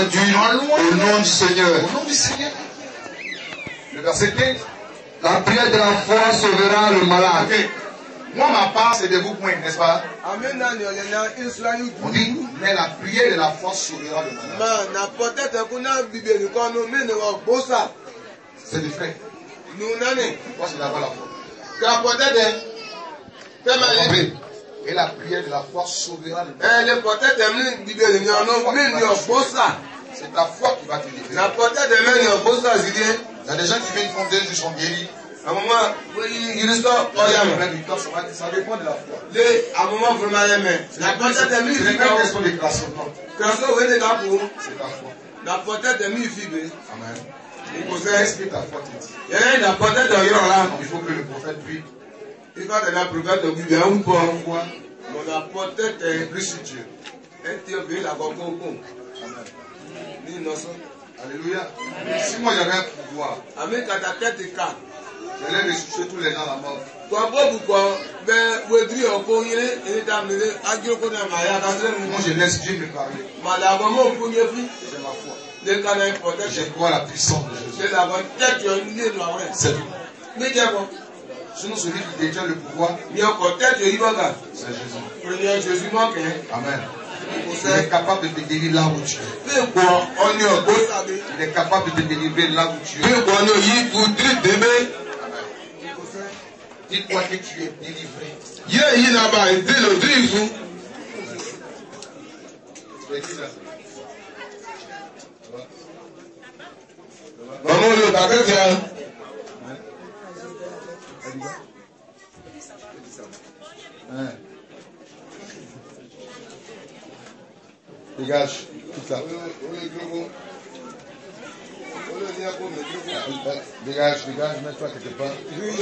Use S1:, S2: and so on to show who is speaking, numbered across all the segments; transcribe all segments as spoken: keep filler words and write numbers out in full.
S1: rendu au nom du Seigneur.
S2: Au nom du Seigneur. Le verset quinze.
S1: La prière de la foi sauvera le malade.
S2: Okay. Moi, ma part, c'est de vous pointer, n'est-ce pas?
S3: On
S2: dit, mais la prière de la foi sauvera le malade. C'est du frère. Moi, c'est d'avoir la foi. Et la prière de la foi sauvera le malade. C'est ta foi qui va te livrer. Il y a des gens qui viennent fonder, ils sont guéris. À un moment, il reste ça dépend de la foi. C'est la question de grâce. C'est ta foi. Amen. Qu'est-ce que ta foi te dit? Il faut que le prophète prie. Il va donner un prophète de Bible. Pourquoi? C'est plus sur Dieu. Amen. Alléluia. Si moi j'avais un pouvoir, j'allais ressusciter tous les gens à la mort. Moi je laisse Dieu me parler. C'est ma foi. Je crois à la puissance de Jésus. C'est tout. Sinon celui qui détient le pouvoir, c'est Jésus. Amen. Il est capable de te délivrer là où tu es. Il est capable de te délivrer là où tu es. Dis-toi que tu es délivré. Dégage, tout ça. Dégage, dégage, mets-toi quelque part.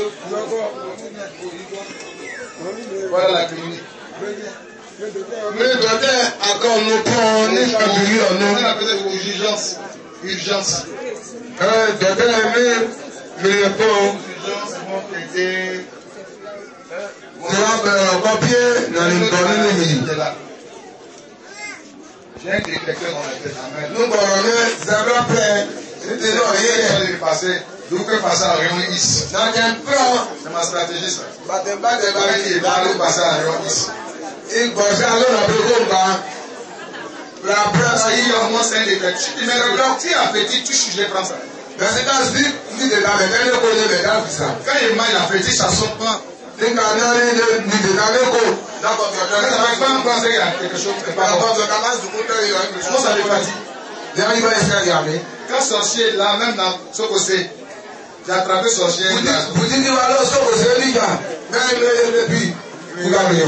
S2: Voilà la clinique.
S1: Mais encore nous prenons les familles.
S2: On a peut-être urgence. Urgence.
S1: Un docteur aimé, mais bon.
S2: Urgence vont aider.
S1: C'est un papier dans les données.
S2: J'ai un détecteur dans la tête. Amen.
S1: Nous allons zéro près. C'était non,
S2: il est passé. D'où que passer à Réunion ici. C'est ma stratégie, ça. Il est allé passer à Réunion ici.
S1: Il va faire alors la précoce. La presse,
S2: il y a au moins un détecteur. Il me regarde, tu es appétit, tu je vais prendre ça.
S1: Mais c'est quand je dis, il dit de la médaille, il connaît les gars, ça.
S2: Quand il mange l'appétit, ça sort pas.
S1: Il dit, il
S2: D'accord, ça va pas penser qu'il y a quelque chose qui n'est pas bon. Comment ça ne pas dit? Quand sorcier là, même dans ce que c'est, j'ai attrapé sorcier.
S1: Vous dites qu'il va aller au ce que c'est, lui, même depuis, vous l'avez.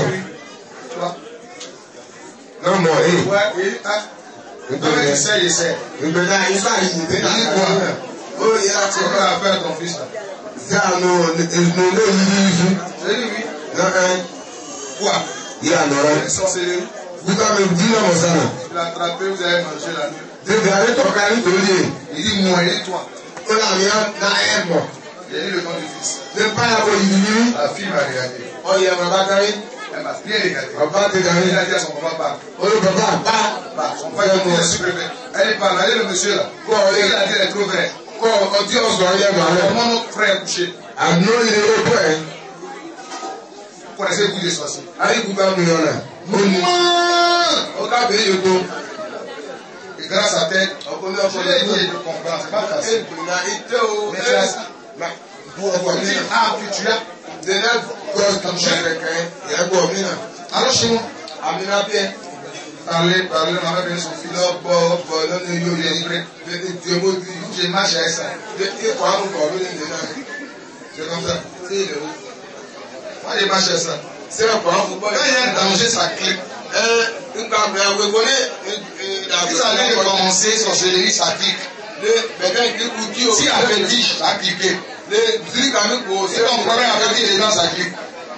S1: Non, moi, eh.
S2: Ouais, oui, hein. Tu sais, il sait.
S1: Il va il va il va
S2: Oh, il y a c'est quoi à faire ton fils là?
S1: Ça, non, non, non,
S2: c'est lui.
S1: Non, hein.
S2: Quoi?
S1: Il y a un oreille.
S2: Sorcellerie.
S1: Vous avez dit non, mon sang.
S2: Tu l'as attrapé, vous avez mangé la nuit.
S1: Tu vas aller ton carré de l'île.
S2: Il dit moi, il dit toi.
S1: On a mis un mort.
S2: Il a dit le nom du fils.
S1: Le père a dit
S2: la fille m'a regardé.
S1: Oh, il y a ma bataille.
S2: Elle m'a bien regardé.
S1: Papa te gagné.
S2: Il a dit à son papa, pas.
S1: Oh, le papa, pas.
S2: Pas. Son père, il a supprimé. Elle est pas là, elle est le monsieur là. Quoi, il a dit, elle est trop vraie.
S1: Quoi, on dit, on se voit, il y a
S2: comment notre frère est couché?
S1: Ah non, il est au point.
S2: Vous connaissez-vous des sorciers?
S1: Allez, vous parlez de là. Au cas de Yoto.
S2: Et grâce à tête, je l'ai dit de comprendre, c'est pas facile. Mais tu as. Pour dire, ah, tu as.
S1: De neuf gosses comme je l'ai créé. Il y a quoi, Amina?
S2: Alors chez moi.
S1: Amina bien.
S2: Parler, parler, on a bien son fils.
S1: Non, bon, bon, non, non,
S2: Il est livré.
S1: Dieu me dit.
S2: J'ai marché avec ça.
S1: Et quoi, on va venir dedans.
S2: C'est comme ça.
S1: C'est le haut.
S2: Moi, j'ai marché avec ça.
S1: C'est un point.
S2: Quand il y a un danger, ça clique.
S1: Euh, une caméra, vous connaissez?
S2: Si ça allait commencer, sorcellerie, ça clique. Si avait dit, ça a cliqué. Si ton problème avait dit, les gens, ça clique.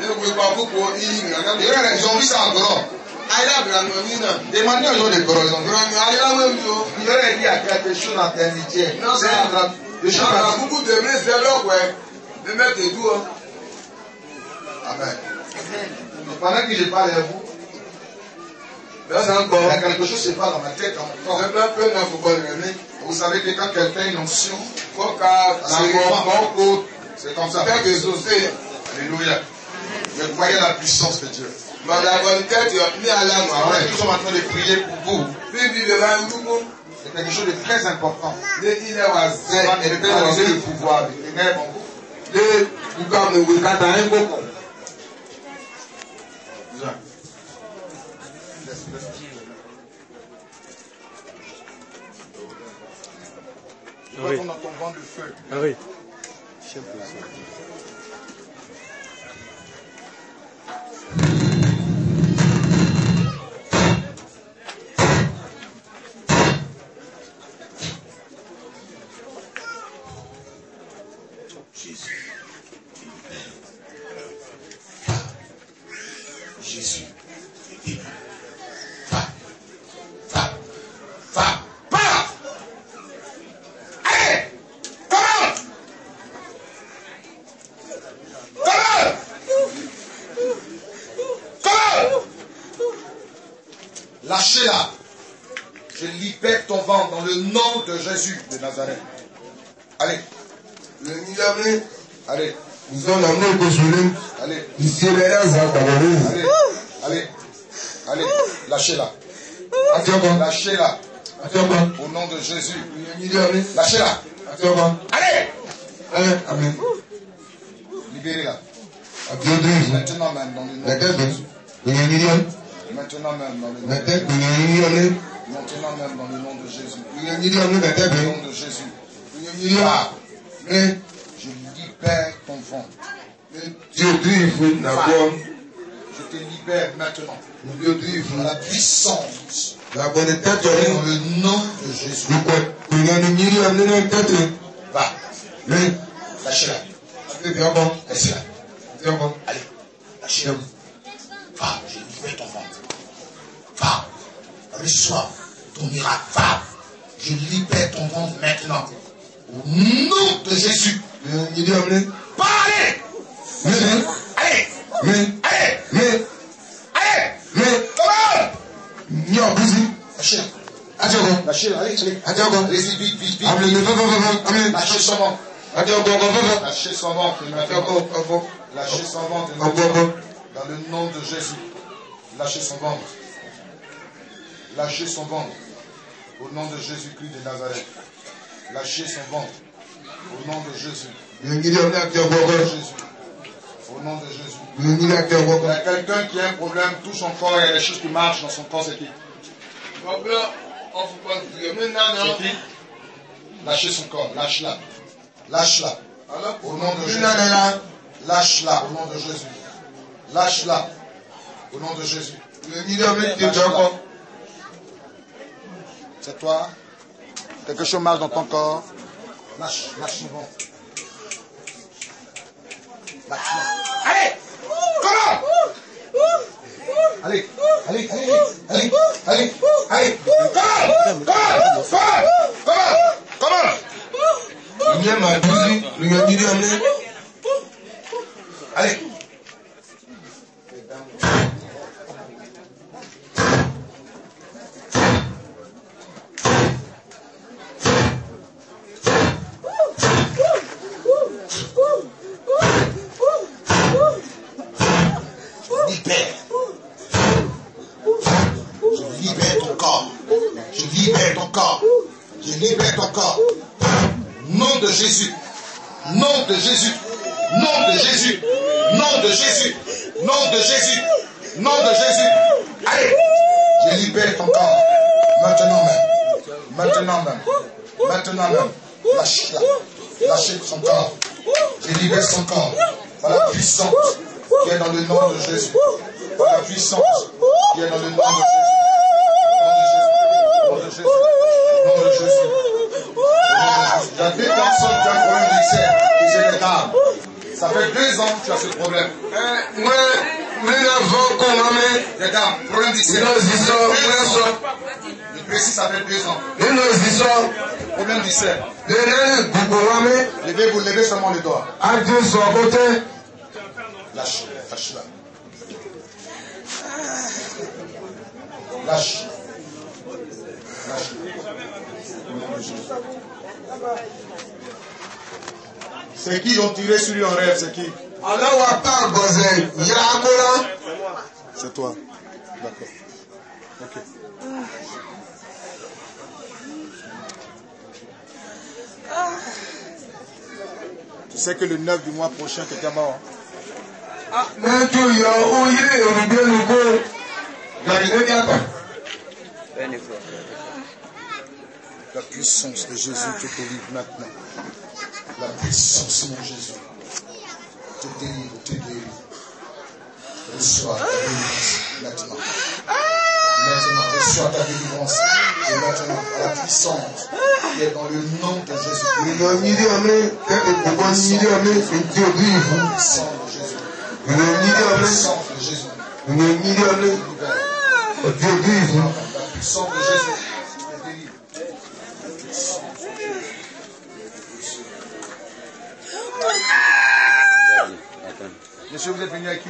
S2: Ils ont vu ça en gros. Demandez aux gens de gros. Ils auraient dit à quelque chose d'intermédiaire. C'est un drap. Le chant a beaucoup de mains, c'est l'or, ouais. Le maître et tout. Amen. Pendant que je parle à vous, Il y a quelque chose qui se passe dans ma tête, dans mon corps. Vous savez que quand quelqu'un a une onction, c'est comme ça. Alléluia. Mais voyez la puissance de Dieu. Nous sommes en train de prier pour vous. C'est quelque chose de très important. Ça va neutraliser le pouvoir des ténèbres en vous. Je vois qu'on entend vent de feu.
S4: Ah oui.
S1: Jésus. Jésus. Va. Va. Va. Va. Allez. Commence. Commence. Commence.
S2: Lâchez-la. Je libère ton ventre dans le nom de Jésus de Nazareth. Allez.
S1: Le Nilamé.
S2: Allez.
S1: Nous avons l'amené au Jérusalem.
S2: Allez.
S1: Ici, les Cameroun.
S2: Allez. Allez. Allez. Lâchez-la.
S1: Attends.
S2: Lâchez-la.
S1: Attends.
S2: Au nom de Jésus.
S1: Nilamé.
S2: Lâchez-la.
S1: Attends.
S2: Allez.
S1: Allez. Amen.
S2: Libérez-la.
S1: Attends.
S2: Maintenant même dans le nom de Jésus. Maintenant même dans le nom de Jésus. Maintenant même dans le nom de Jésus. Au nom de Jésus.
S1: Ah. Mais
S2: je libère ton ventre.
S1: Dieu dit, il
S2: je te libère maintenant.
S1: Dieu dit, il
S2: la puissance.
S1: La bonne tête
S2: dans le nom de Jésus. Va.
S1: Mais
S2: lâchez-la.
S1: Laissez-la.
S2: Allez. Lâchez-la. Va. Je libère ton ventre. Va. Reçois ton miracle. Va. Je libère ton ventre maintenant. Au nom de Jésus. Pas allez. Allez. Allez. Allez. Allez. Allez. Comment? Lâchez-la. Lâchez-la. Allez. Allez. Vite, vite, vite. Lâchez son ventre. Lâchez son ventre. Lâchez son ventre. Dans le nom de Jésus. Lâchez son ventre. Lâchez son ventre. Au nom de Jésus-Christ de Nazareth. Lâchez son ventre. Au nom de Jésus. Au nom de Jésus. Il y a quelqu'un qui a un problème, tout son corps, il y a des choses qui marchent dans son corps, c'est qui? Lâchez son corps, lâche-la. Lâche-la. Au nom de Jésus. Lâche-la au nom de Jésus. Lâche-la au nom de Jésus. C'est toi. Quelque chose marche dans ton corps. Lâche, lâche son ventre. Lâche-la. Allez! Comment? Allez, allez, allez, allez, allez, allez. Comment? Comment? Comment? Comment? Allez. Libère. Je libère ton corps. Je libère ton corps. Je libère ton corps. Nom de Jésus. Nom de Jésus. Nom de Jésus. Nom de Jésus. Nom de Jésus. Nom de Jésus. Allez. Je libère ton corps. Maintenant même. Maintenant même. Maintenant même. Lâche-la. Lâchez son corps. Je libère son corps. Par la puissance qui est dans le nom de Jésus. Par la puissance qui est dans le nom de Jésus. Nom de Jésus. Nom de Jésus. Il y a deux personnes qui ont un problème d'ulcère. Et c'est les dames. Ça fait deux ans que tu as ce problème. Les dames, problème d'ulcère. Le précis, ça fait deux ans. Problème d'ulcère. Levez-vous, levez seulement les doigts. Lâche, lâche-la.
S4: Lâche. Lâche. Au nom de Jésus. C'est qui ont tiré sur lui en rêve? C'est qui? C'est toi. D'accord. Ok. Tu sais que le neuf du mois prochain, quelqu'un mort. Hein? La puissance de Jésus te délivre maintenant. La puissance de Jésus te délivre, te délivre. Reçois ta délivrance maintenant. Maintenant, reçois ta délivrance. Et maintenant, la puissance qui est dans le nom de Jésus. La puissance de Jésus. La puissance de Jésus. La puissance de Jésus. Monsieur, vous êtes venu à qui?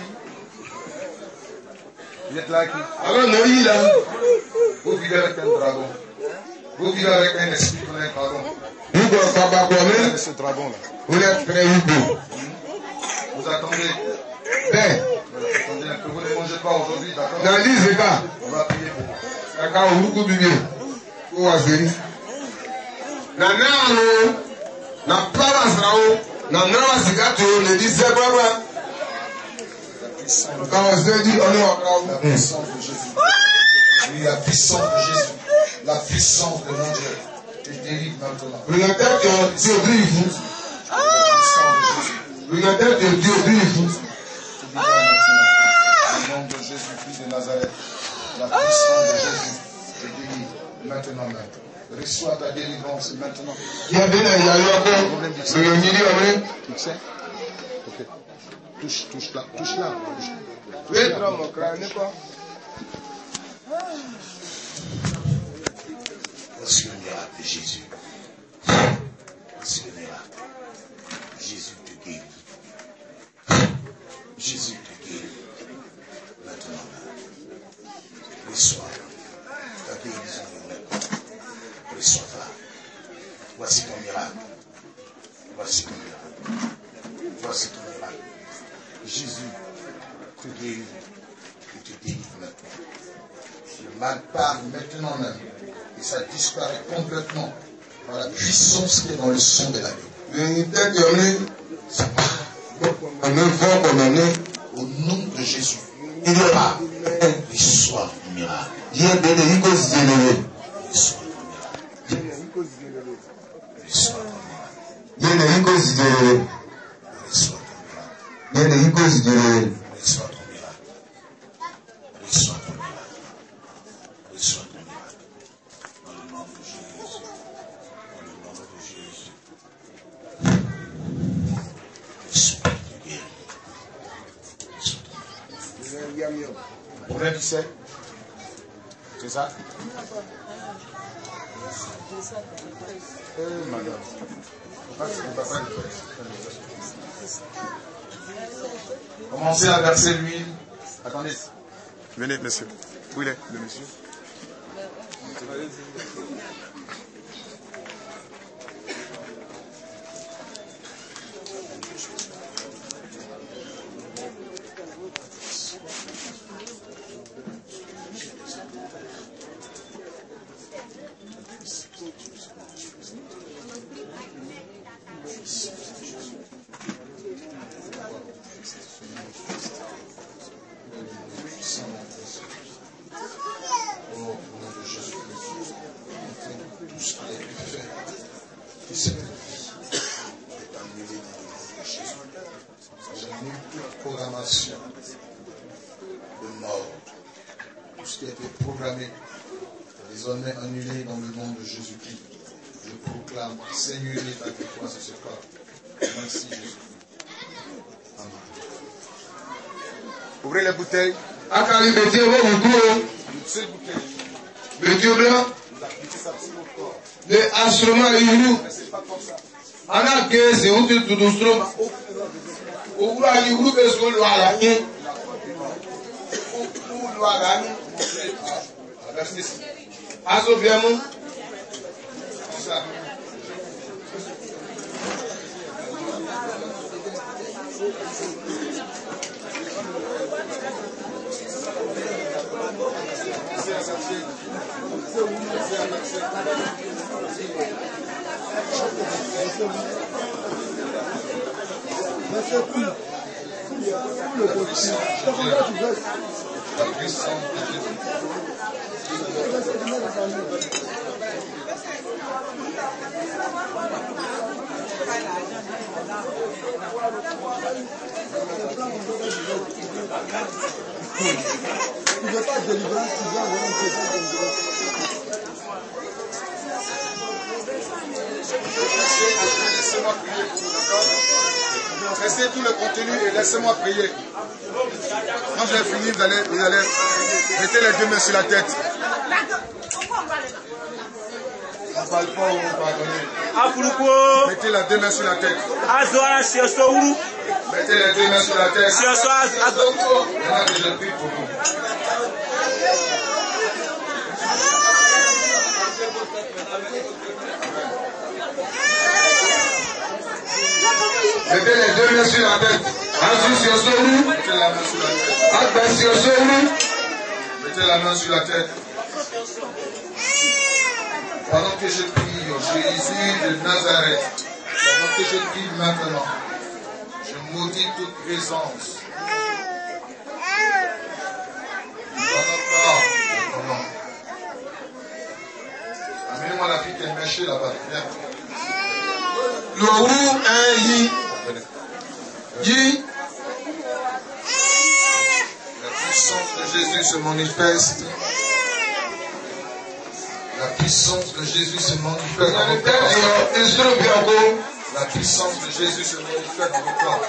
S4: Vous êtes là à qui?
S1: Alors, non, il a.
S4: Vous vivez avec un dragon. Vous vivez avec un esprit qui est un dragon.
S1: Vous
S4: Regardez ce dragon-là.
S1: Vous êtes très beau.
S4: Vous attendez.
S1: Ben.
S4: Attendez un peu. Vous ne mangez pas aujourd'hui, d'accord?
S1: Dans dix cas.
S4: On va prier pour vous.
S1: D'accord, vous vous bibez. Vous avez. Nana, na plava srao, na nana sikato, ne dit c'est quoi quoi? Quand on se dit, on est en
S4: La puissance de Jésus. Oui, la puissance de Jésus. La puissance de mon Dieu. Te délivre maintenant.
S1: Regardez que Dieu brille vous.
S4: La puissance de Jésus.
S1: Regardez que Dieu brille vous.
S4: Te délivre maintenant. Au nom de Jésus-Christ de Nazareth. La puissance de Jésus te délivre maintenant même. Reçois ta délivrance maintenant.
S1: Il y a bien un yoko. Le milieu, oui.
S4: Tu sais? Ok. Touche, touche là, touche là.
S1: Oui, non, mon crâne n'est pas.
S4: Voici le miracle de Jésus. Voici le miracle. Jésus te guérit. Jésus te guérit. Maintenant, reçois ta guérison maintenant. Reçois-la. Voici ton miracle. Voici ton miracle. Voici ton miracle. Jésus te guérit et te délivre maintenant. Le mal part maintenant même et ça disparaît complètement par la puissance qui est dans le son de la vie. Ça part. Au nom de Jésus. Il est là. Reçois ton miracle. Reçois ton miracle. Reçois ton miracle. Reçois ton miracle. Reçois ton miracle. Reçois ton miracle. Reçois ton miracle. Reçois ton miracle. Dans le nom de Jésus. Dans le nom de Jésus. Reçois ton miracle. Reçois ton miracle. Vous voulez qui c'est? C'est ça? Euh, madame. Papa, commencez à verser l'huile. Attendez. Venez, monsieur. Où il est, le monsieur? Programmation de mort, tout ce qui a été programmé est désormais annulé dans le nom de Jésus-Christ. Je proclame Seigneur avec toi sur ce corps. Merci Jésus. Amen. Ouvrez les bouteilles.
S1: Akali bêtise, vous vous courez.
S4: Ces bouteilles.
S1: Bêtise blanc.
S4: Vous appliquez ça sur votre corps.
S1: Les instruments, ils nous.
S4: Mais c'est pas comme ça.
S1: Ana que c'est où tu te doustros. Owu ayi wuru bɛ so lɔ ala nye. Owu lɔ ala nye.
S4: Merci. Azo, viens, mon. Comme ça. La puissance de Jésus.
S5: Tu ne veux pas de délivrance, tu dois avoir une question de délivrance.
S4: Laissez-moi prier pour vous, d'accord? Restez tout le contenu et laissez-moi prier. Quand j'ai fini, vous allez, vous allez mettez les deux mains sur la tête. On ne parle pas, on pardonne. Mettez les deux mains sur la tête. Mettez les deux mains sur la tête. Maintenant que je prie pour vous.
S1: Mettez les deux mains sur la tête. Ensuite sur ce roue.
S4: Mettez la main sur la tête.
S1: Après sur ce roue.
S4: Mettez la main sur la tête. Pendant que je prie, Jésus de Nazareth, pendant que je prie maintenant, je maudis toute présence. Dans notre corps, amenez-moi la fille qui est méchée là-bas. Viens.
S1: Le roue un lit. Yi.
S4: La puissance de Jésus se manifeste. La puissance de Jésus se manifeste dans vos corps. La puissance de Jésus se manifeste dans vos corps.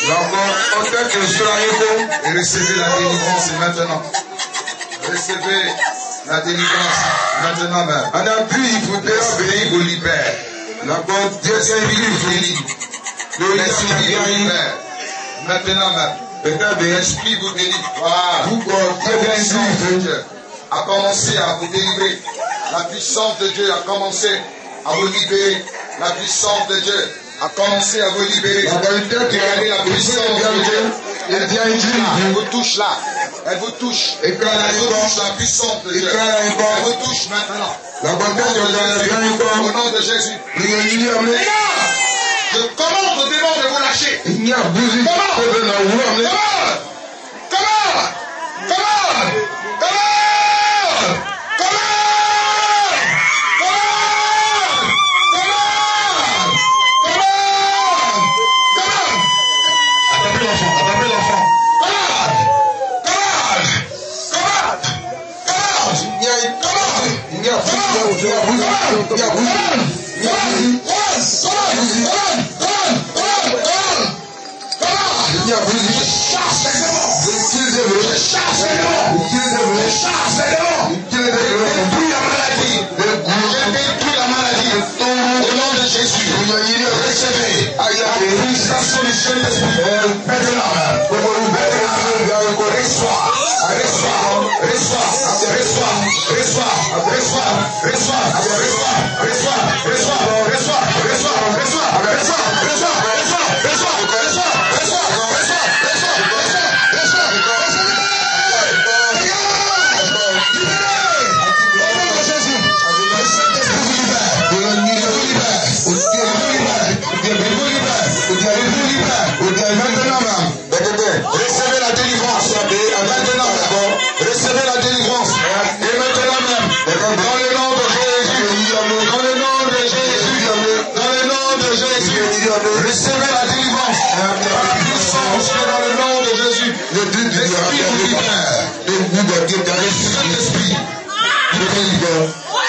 S4: Et recevez la délivrance maintenant. Recevez la délivrance maintenant même. L'esprit vous libère. L'esprit vous libère. L'esprit vous libère. Maintenant même. L'esprit vous délivre. Vous, la puissance de Dieu a commencé à vous délivrer. La puissance de Dieu a commencé à vous libérer. La puissance de Dieu a commencé à vous libérer. Regardez la puissance de Dieu. Elle vous touche là. Elle vous touche. Elle vous touche la puissance de Dieu. Elle vous touche maintenant. Au nom de Jésus. Je commande au démon de vous lâcher. Comment? Comment? Comment? Comment? Recevez la délivrance. Recevez la délivrance. Et maintenant même, dans le nom de Jésus, dans le nom de Jésus, dans le nom de Jésus, recevez la délivrance. La puissance dans le nom de Jésus. L'Esprit vous libère. Le Saint-Esprit vous libère.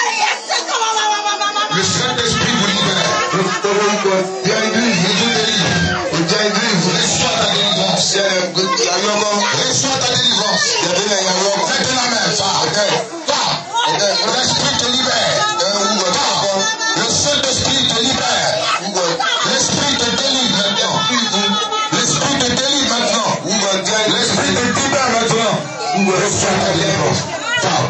S4: Le Saint-Esprit vous libère. Il vous délivre. Reçois ta délivrance. Reçois ta délivrance. Maintenant même, l'Esprit te libère. Le Saint-Esprit te libère. L'Esprit te délivre maintenant. L'Esprit te délivre maintenant. L'Esprit te libère maintenant. Reçois ta délivrance.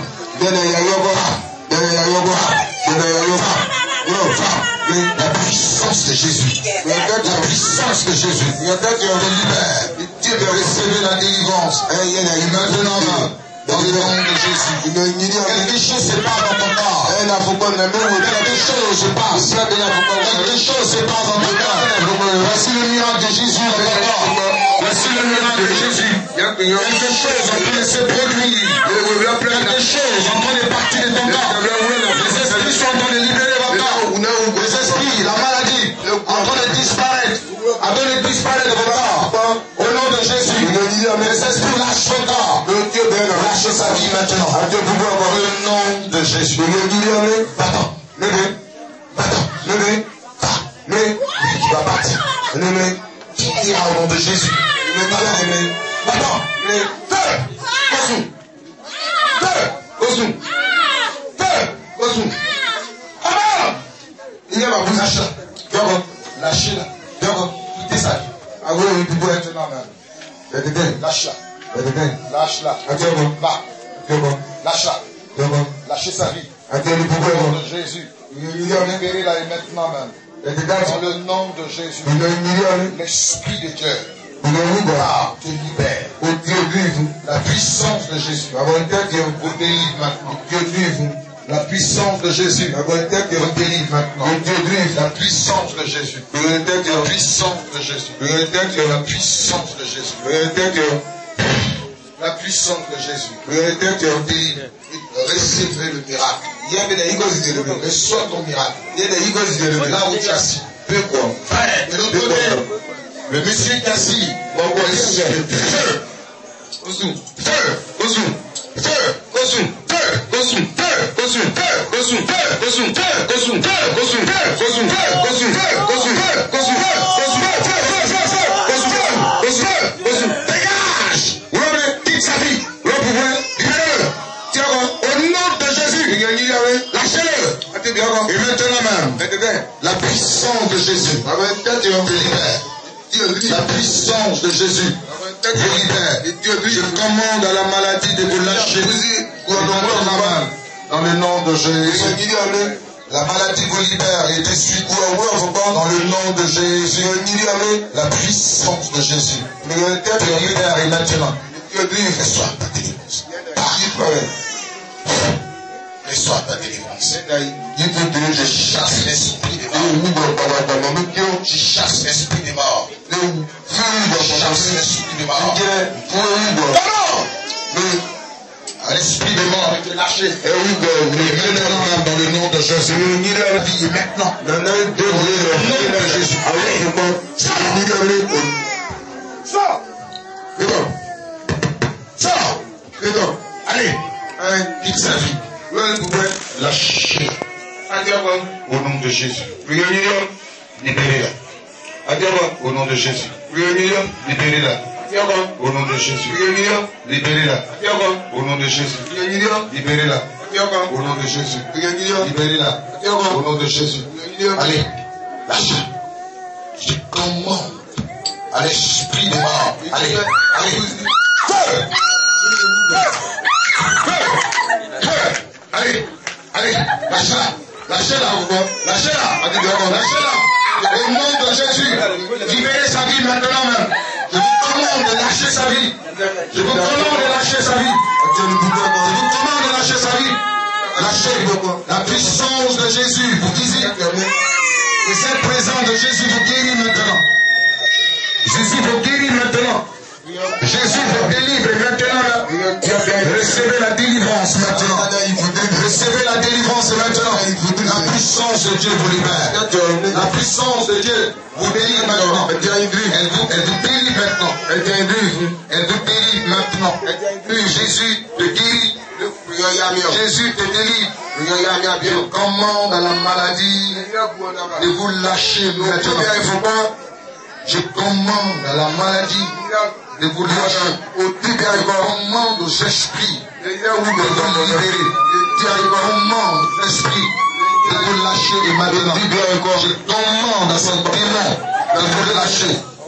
S4: La puissance de Jésus. La puissance de Jésus. Te libère. Recevez la délivrance. Maintenant, dans le nom de Jésus. Quelque chose se passe dans ton corps. Quelque chose se passe. Quelque chose se passe dans ton corps. Voici le miracle de Jésus dans ton corps. Voici le miracle de Jésus. Quelque chose en train de se produire. Quelque chose en train de partir de ton corps. Les esprits sont en train de libérer votre corps. Les esprits, la maladie, en train de disparaître. En train de disparaître de votre corps. Au nom de Jésus. Les esprits lâchent votre corps. Lâchez sa vie maintenant. Au nom de Jésus. Va-t'en. Levez. Va-t'en. Levez. Va. Levez. Tu vas partir. Levez. Tu iras au nom de Jésus. Va-t'en. Feu. Kosoum. Feu. Kosoum. Feu. Kosoum. Amen. Il y a ma bouche. Lâchez-la. Lâchez-la. Quittez sa vie. Ah oui, oui, tu peux être là, man. Lâche-la. Lâche-la. Va. Lâche-la. Lâchez sa vie. Au nom de Jésus. Libérez-la maintenant, man. Dans le nom de Jésus. L'Esprit de Dieu. Ah, te libère. La puissance de Jésus. Vous délivre maintenant. La puissance de Jésus. Vous délivre maintenant. La puissance de Jésus. La puissance de Jésus. La puissance de Jésus. La puissance de Jésus. Délivre. Recevez le miracle. Reçois ton miracle. Là où tu es assis. De l'autre côté, le monsieur qui est assis. Feu. Feu. Feu. Feu. Dégage! Quitte sa vie. Au nom de Jésus. Lâchez-le. Et maintenant même, la puissance de Jésus te libère. La puissance de Jésus te libère. Je commande à la maladie de vous lâcher. Dans le nom de Jésus. La maladie vous libère et t'essuie dans le nom de Jésus. La puissance de Jésus te libère et maintenant. Reçois ta délivrance. Reçois ta délivrance. Je chasse l'esprit des morts. Je chasse l'esprit des morts. Je chasse l'esprit des morts. À l'esprit des morts, te lâcher. Et maintenant, dans le nom de Jésus. La vie est maintenant. Dans le nom de Jésus. Sors. Sors. Allez. Quitte sa vie. Lâchez. Au nom de Jésus. Libérez-la. Au nom de Jésus. Libérez-la. Au nom de Jésus. Libérez-la. Au nom de Jésus. Libérez-la. Au nom de Jésus. Libérez-la. Au nom de Jésus. Allez. Lâche. Je commande à l'esprit des morts. Allez. Allez. Feu. Allez, allez, lâchez-la, lâchez-la, lâchez-la, lâchez-la, au nom de Jésus, libérez sa vie maintenant même. Je vous commande de lâcher sa vie. Je vous commande de lâcher sa vie. Je vous commande de lâcher sa vie. Lâchez la puissance de Jésus. Vous disiez que le Saint présent de Jésus vous guérit maintenant. Jésus vous guérit maintenant. Jésus vous délivre maintenant. Recevez la délivrance maintenant. Recevez la délivrance maintenant. La puissance de Dieu vous libère. La puissance de Dieu vous délivre maintenant. Elle vous, elle vous délivre maintenant. Elle vous délivre maintenant. Jésus te guérit. Jésus te délivre. Je commande à la maladie de vous lâcher maintenant. Je commande à la maladie de vous lâcher. Je commande aux esprits de vous libérer. Je commande aux esprits de vous lâcher. Et maintenant, je commande à ce démon de vous lâcher.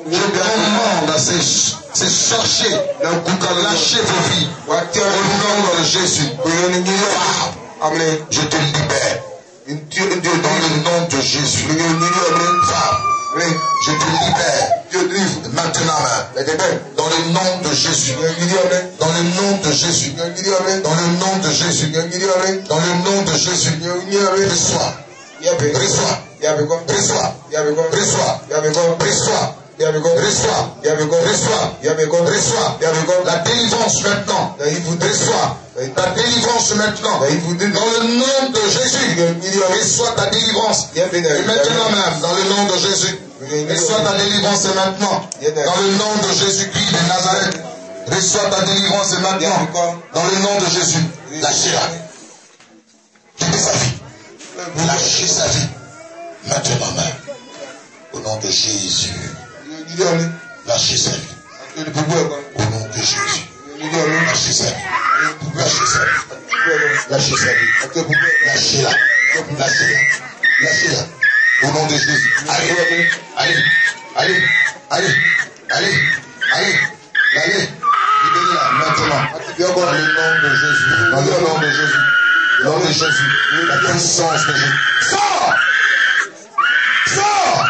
S4: Je demande à ces, ces sorciers lâcher vos vies. Au nom de Jésus. Amen. Je te libère. Dans le nom de Jésus. Femme, je te libère. Maintenant, dans le nom de Jésus. Dans le nom de Jésus. Dans le nom de Jésus. Dans le nom de Jésus. Reçois. Reçois. Reçois. Reçois. Reçois. Reçois, reçois, reçois, la délivrance maintenant, reçois, ta délivrance maintenant, dans le nom de Jésus, reçois ta délivrance, et maintenant même, dans le nom de Jésus, reçois ta délivrance maintenant, dans le nom de Jésus-Christ de Nazareth, reçois ta délivrance maintenant, dans le nom de Jésus, lâchez-la, quittez sa vie, lâchez sa vie, maintenant même, au nom de Jésus. Lâchez sa vie. Au nom de Jésus. Lâchez sa vie. Lâchez sa vie. Lâchez sa vie. Lâchez-la. Lâchez-la. Lâchez-la. Au nom de Jésus. Allez. Allez. Allez. Allez. Allez. Allez. Allez. Libérez-la maintenant. Dans le nom de Jésus. Dans le nom de Jésus. Dans le nom de Jésus. La puissance de Jésus. Sors! Sors!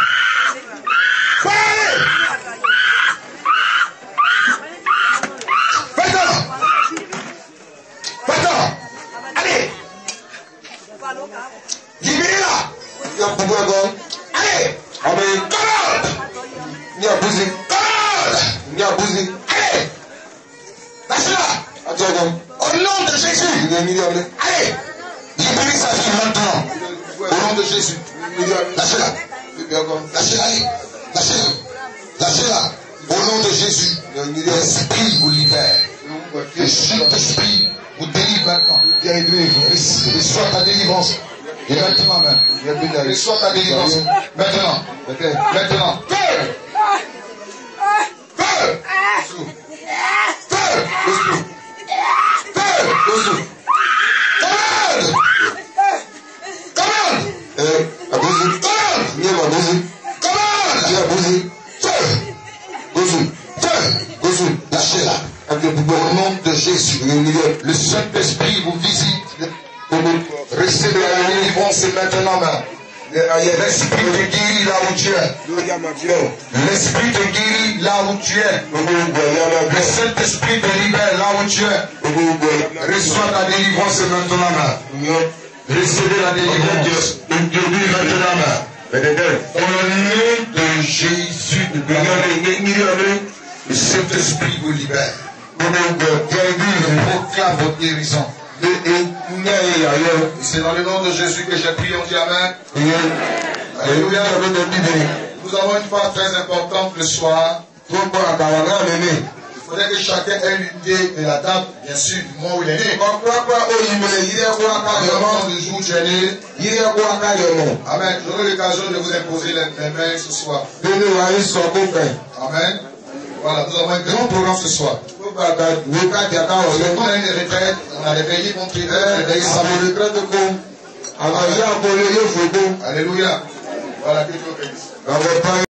S4: Libérez-la! Allez! Amen. Commande! Allez! Lâchez-la! Au nom de Jésus! Allez! Libérez sa vie maintenant! Au nom de Jésus! Lâchez-la! Lâchez-la! Lâchez-la! Lâchez-la! Au nom de Jésus! L'Esprit vous libère! Le Saint-Esprit vous délivre maintenant! Reçois ta délivrance! Et maintenant même. Reçois ta délivrance. Maintenant. Maintenant. Feu! Feu! Feu! Feu! Commande! Commande! Commande! Feu! Feu! Lâchez-la. Au nom de Jésus. Le Saint-Esprit vous visite. Recevez la délivrance maintenant même. L'Esprit te guérit là où tu es. L'Esprit te guérit là où tu es. Le Saint-Esprit te libère là où tu es. Reçois ta délivrance maintenant même. Recevez la délivrance maintenant même. Au nom de Jésus, le Saint-Esprit vous libère. Proclame votre guérison. C'est dans le nom de Jésus que j'ai prié, on dit Amen. Alléluia. Nous avons une part très importante le soir. Il faudrait que chacun ait une idée de la date, bien sûr, du mois où il est né. Le moment du jour où tu es né. Amen. J'aurai l'occasion de vous imposer les mains ce soir. Amen. Voilà, nous avons un grand programme ce soir. On a une retraite, on a des veillées montrées, Alléluia. Voilà, que Dieu bénisse.